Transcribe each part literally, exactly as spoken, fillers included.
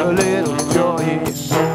a little joy in your soul.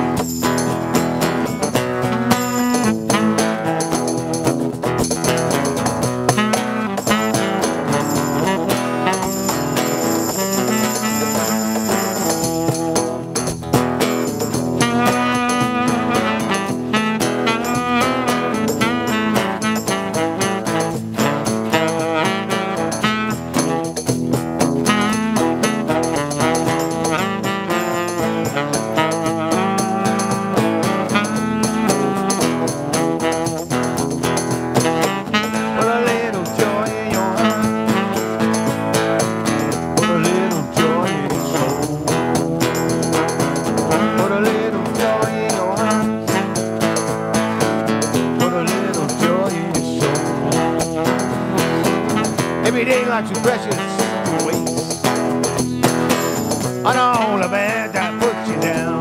Every day like too precious to waste on all the bad that puts you down.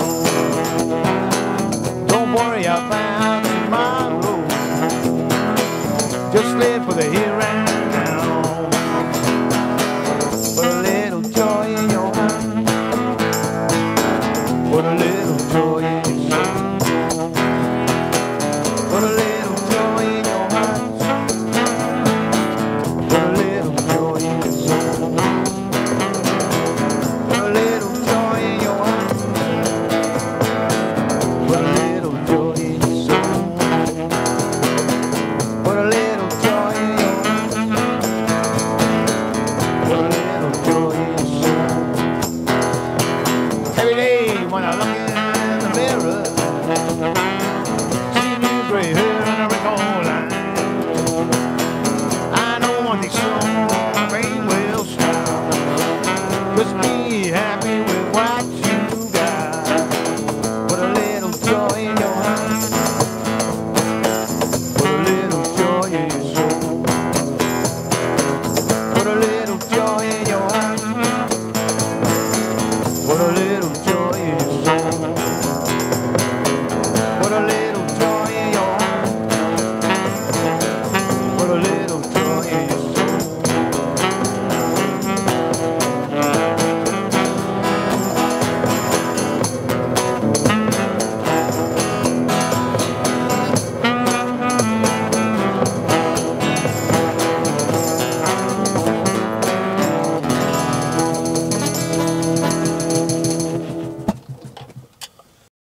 Don't worry about tomorrow, just live for the here and now. Put a little joy in your heart, put a little joy in your soul, put a little joy in your heart. Every day when I look